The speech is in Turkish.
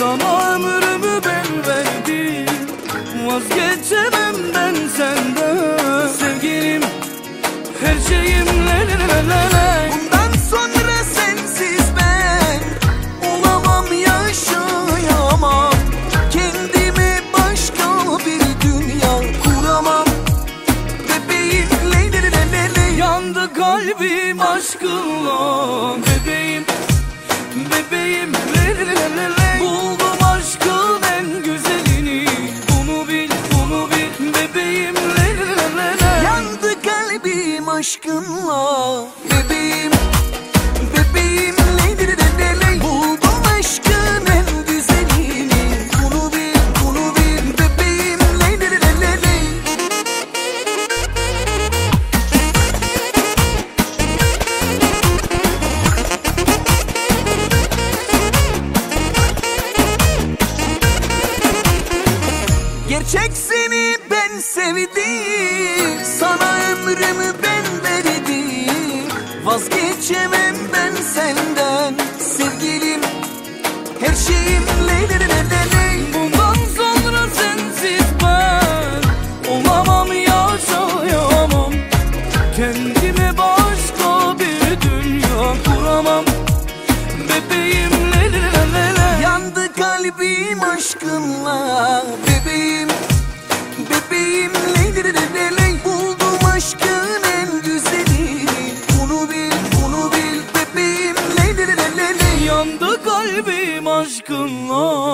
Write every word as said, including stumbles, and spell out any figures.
Sana ömrümü ben verdim, vazgeçemem ben senden. Sevgilim, her şeyim le le le le le. Bundan sonra sensiz ben olamam, yaşayamam. Kendime başka bir dünya kuramam. Bebeğim le le le le le. Yandı kalbim aşkınla. Bebeğim, bebeğim le le le le le. Buldum aşkın en güzelini. Bunu bil, bunu bil. Bebeğim le le le le le. Yandı kalbim aşkınla. Bebeğim, bebeğim le le le le le. Buldum aşkın en güzelini. Bunu bil, bunu bil. Bebeğim le le le le le. Gerçek seni ben sevdim, sana ömrümü ben verdim. Vazgeçemem ben senden sevgilim, her şeyim le le le le le. Bundan sonra sensiz ben olamam, yaşayamam. Kendime başka bir dünya kuramam. Bebeğim le le le le le. Yandı kalbim aşkınla. Bebeğim, bebeğim le le le le le. Buldum aşkın en güzelini. Bunu bil, bunu bil. Bebeğim le le le le le. Yandı kalbim aşkınla.